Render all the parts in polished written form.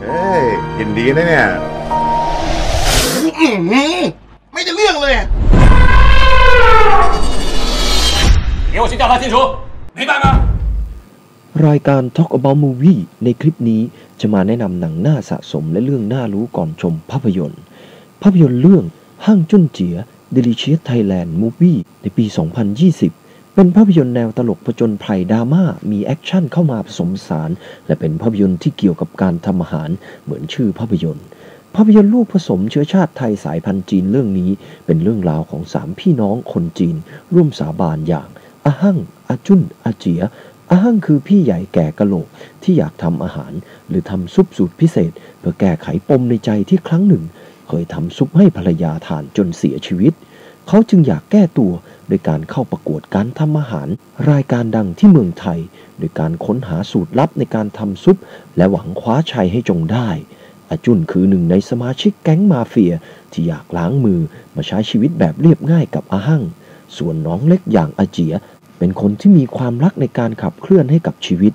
ยินดีนะเนี่ยไม่ได้เรื่องเลย给我去调查清楚明白吗รายการ Talk About Movie ในคลิปนี้จะมาแนะนำหนังน่าสะสมและเรื่องน่ารู้ก่อนชมภาพยนตร์เรื่องห้างจุ้นเจี๋ย Delicious Thailand Movie ในปี 2020 เป็นภาพยนตร์แนวตลกผจญภัยดราม่ามีแอคชั่นเข้ามาผสมผสานและเป็นภาพยนตร์ที่เกี่ยวกับการทำอาหารเหมือนชื่อภาพยนตร์ลูกผสมเชื้อชาติไทยสายพันธุ์จีนเรื่องนี้เป็นเรื่องราวของ3พี่น้องคนจีนร่วมสาบานอย่างอาหั่งอาจุ้นอาเจี๋ยอาหั่งคือพี่ใหญ่แก่กะโหลกที่อยากทำอาหารหรือทำซุปสูตรพิเศษเพื่อแก้ไขปมในใจที่ครั้งหนึ่งเคยทำซุปให้ภรรยาทานจนเสียชีวิตเขาจึงอยากแก้ตัวโดยการเข้าประกวดการทำอาหารรายการดังที่เมืองไทยโดยการค้นหาสูตรลับในการทำซุปและหวังคว้าชัยให้จงได้อาจุนคือหนึ่งในสมาชิกแก๊งมาเฟียที่อยากล้างมือมาใช้ชีวิตแบบเรียบง่ายกับอาหั่งส่วนน้องเล็กอย่างอาเจี๋ยเป็นคนที่มีความรักในการขับเคลื่อนให้กับชีวิต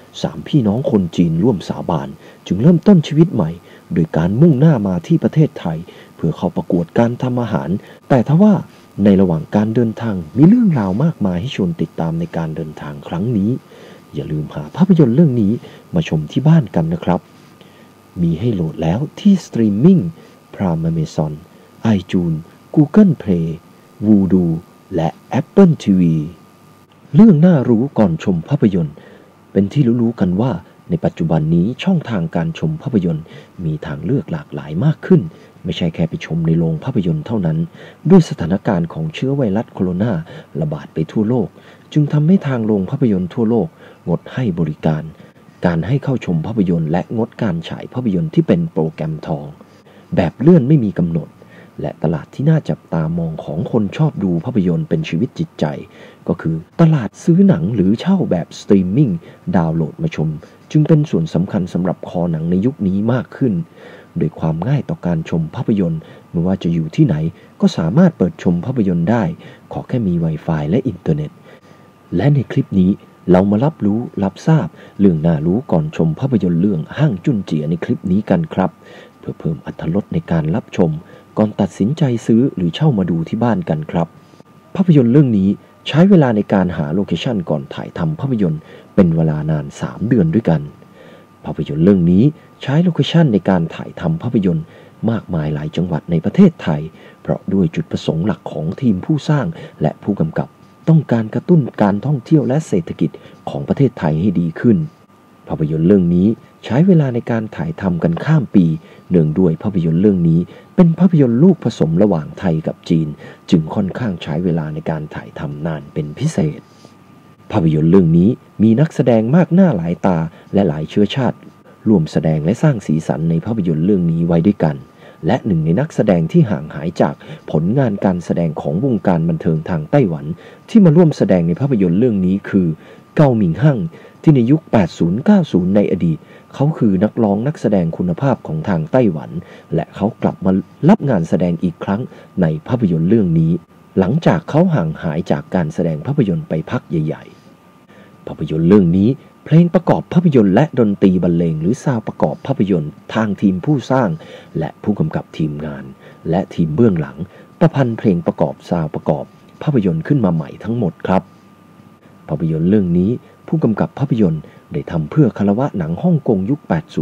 3พี่น้องคนจีนร่วมสาบานจึงเริ่มต้นชีวิตใหม่โดยการมุ่งหน้ามาที่ประเทศไทยเพื่อเข้าประกวดการทำอาหารแต่ทว่าในระหว่างการเดินทางมีเรื่องราวมากมายให้ชวนติดตามในการเดินทางครั้งนี้อย่าลืมหาภาพยนตร์เรื่องนี้มาชมที่บ้านกันนะครับมีให้โหลดแล้วที่สตรีมมิ่ง Prime Amazon iTunes Google Play Vudu และ Apple TV เรื่องน่ารู้ก่อนชมภาพยนตร์เป็นที่รู้กันว่าในปัจจุบันนี้ช่องทางการชมภาพยนตร์มีทางเลือกหลากหลายมากขึ้นไม่ใช่แค่ไปชมในโรงภาพยนตร์เท่านั้นด้วยสถานการณ์ของเชื้อไวรัสโคโรนาระบาดไปทั่วโลกจึงทำให้ทางโรงภาพยนตร์ทั่วโลกงดให้บริการให้เข้าชมภาพยนตร์และงดการฉายภาพยนตร์ที่เป็นโปรแกรมทองแบบเลื่อนไม่มีกำหนดและตลาดที่น่าจับตามองของคนชอบดูภาพยนตร์เป็นชีวิตจิตใจก็คือตลาดซื้อหนังหรือเช่าแบบสตรีมมิ่งดาวน์โหลดมาชมจึงเป็นส่วนสำคัญสำหรับคอหนังในยุคนี้มากขึ้นโดยความง่ายต่อการชมภาพยนตร์ไม่ว่าจะอยู่ที่ไหนก็สามารถเปิดชมภาพยนตร์ได้ขอแค่มี Wi-Fi และอินเทอร์เน็ตและในคลิปนี้เรามารับทราบเรื่องน่ารู้ก่อนชมภาพยนตร์เรื่องห้างจุ้นเจี๋ยในคลิปนี้กันครับเพื่อเพิ่มอรรถรสในการรับชมก่อนตัดสินใจซื้อหรือเช่ามาดูที่บ้านกันครับภาพยนตร์เรื่องนี้ใช้เวลาในการหาโลเคชั่นก่อนถ่ายทำภาพยนตร์เป็นเวลานาน3 เดือนด้วยกันภาพยนตร์เรื่องนี้ใช้โลเคชั่นในการถ่ายทำภาพยนตร์มากมายหลายจังหวัดในประเทศไทยเพราะด้วยจุดประสงค์หลักของทีมผู้สร้างและผู้กำกับต้องการกระตุ้นการท่องเที่ยวและเศรษฐกิจของประเทศไทยให้ดีขึ้นภาพยนตร์เรื่องนี้ใช้เวลาในการถ่ายทำกันข้ามปีเนื่องด้วยภาพยนตร์เรื่องนี้เป็นภาพยนตร์ลูกผสมระหว่างไทยกับจีนจึงค่อนข้างใช้เวลาในการถ่ายทำนานเป็นพิเศษภาพยนตร์เรื่องนี้มีนักแสดงมากหน้าหลายตาและหลายเชื้อชาติร่วมแสดงและสร้างสีสันในภาพยนตร์เรื่องนี้ไว้ด้วยกันและหนึ่งในนักแสดงที่ห่างหายจากผลงานการแสดงของวงการบันเทิงทางไต้หวันที่มาร่วมแสดงในภาพยนตร์เรื่องนี้คือเกาหมิงฮั่งที่ในยุค 80-90 ในอดีตเขาคือนักร้องนักแสดงคุณภาพของทางไต้หวันและเขากลับมารับงานแสดงอีกครั้งในภาพยนตร์เรื่องนี้หลังจากเขาห่างหายจากการแสดงภาพยนตร์ไปพักใหญ่ๆภาพยนตร์เรื่องนี้เพลงประกอบภาพยนตร์และดนตรีบรรเลงหรือซาวด์ประกอบภาพยนตร์ทางทีมผู้สร้างและผู้กำกับทีมงานและทีมเบื้องหลังประพันธ์เพลงประกอบซาวด์ประกอบภาพยนตร์ขึ้นมาใหม่ทั้งหมดครับภาพยนตร์เรื่องนี้ผู้กำกับภาพยนตร์ได้ทำเพื่อคารวะหนังฮ่องกงยุค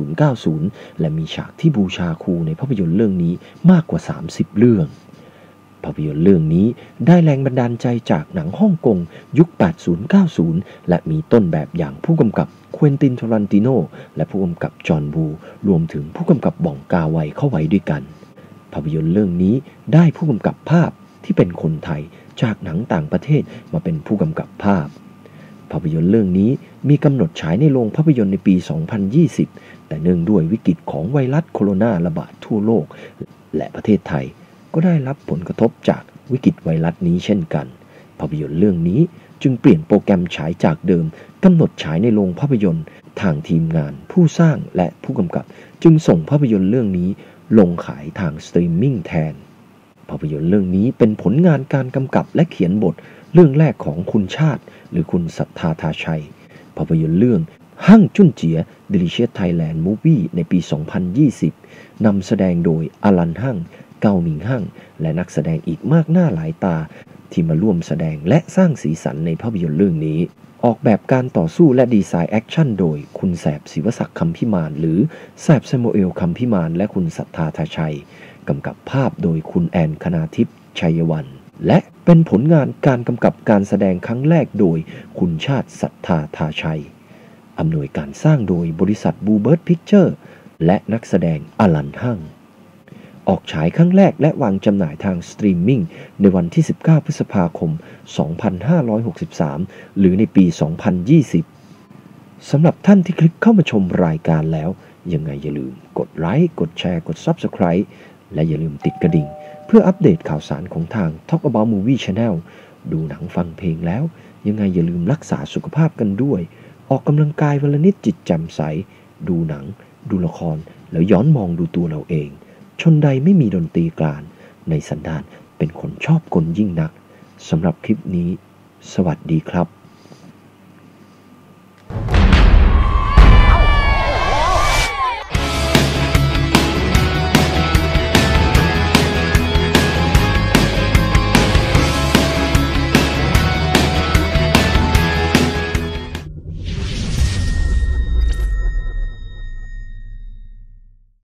80-90 และมีฉากที่บูชาครูในภาพยนตร์เรื่องนี้มากกว่า30 เรื่องภาพยนตร์เรื่องนี้ได้แรงบันดาลใจจากหนังฮ่องกงยุค 80-90 และมีต้นแบบอย่างผู้กำกับเควินติน ทารันติโนและผู้กำกับจอห์นวูรวมถึงผู้กำกับบ่องกาไวเข้าไว้ด้วยกันภาพยนตร์เรื่องนี้ได้ผู้กำกับภาพที่เป็นคนไทยจากหนังต่างประเทศมาเป็นผู้กำกับภาพภาพยนตร์เรื่องนี้มีกำหนดฉายในโรงภาพยนตร์ในปี 2020 แต่เนื่องด้วยวิกฤตของไวรัสโคโรนาระบาดทั่วโลกและประเทศไทยก็ได้รับผลกระทบจากวิกฤตไวรัสนี้เช่นกันภาพยนตร์เรื่องนี้จึงเปลี่ยนโปรแกรมฉายจากเดิมกำหนดฉายในโรงภาพยนตร์ทางทีมงานผู้สร้างและผู้กำกับจึงส่งภาพยนตร์เรื่องนี้ลงขายทางสตรีมมิ่งแทนภาพยนตร์เรื่องนี้เป็นผลงานการกำกับและเขียนบทเรื่องแรกของคุณชาติหรือคุณศรัทธาทาชัยภาพยนตร์เรื่องหั่งจุนเจีย Delicious Thailand Movie ในปี 2020 นำแสดงโดยอลันหั่ง เกาหมิงหั่ง และนักแสดงอีกมากหน้าหลายตาที่มาร่วมแสดงและสร้างสีสันในภาพยนตร์เรื่องนี้ออกแบบการต่อสู้และดีไซน์แอคชั่นโดยคุณแสบศิวศักดิ์คำพิมานหรือแสบซามูเอลคำพิมานและคุณศรัทธาทาชัยกำกับภาพโดยคุณแอนคณาทิพย์ชัยวันและเป็นผลงานการกำกับการแสดงครั้งแรกโดยคุณชาติศรัทธาทาชัยอำนวยการสร้างโดยบริษัทบูเบิร์ตพิกเจอร์และนักแสดงอลันหั่งออกฉายครั้งแรกและวางจำหน่ายทางสตรีมมิ่งในวันที่ 19 พฤษภาคม 2563 หรือในปี 2020 สำหรับท่านที่คลิกเข้ามาชมรายการแล้วยังไงอย่าลืมกดไลค์กดแชร์กด Subscribe และอย่าลืมติดกระดิ่งเพื่ออัปเดตข่าวสารของทาง Talk About Movie Channel ดูหนังฟังเพลงแล้วยังไงอย่าลืมรักษาสุขภาพกันด้วยออกกำลังกายวันละนิดจิตแจ่มใสดูหนังดูละครแล้วย้อนมองดูตัวเราเองชนใดไม่มีดนตรีกลานในสันดานเป็นคนชอบกลยิ่งนักสำหรับคลิปนี้สวัสดีครับ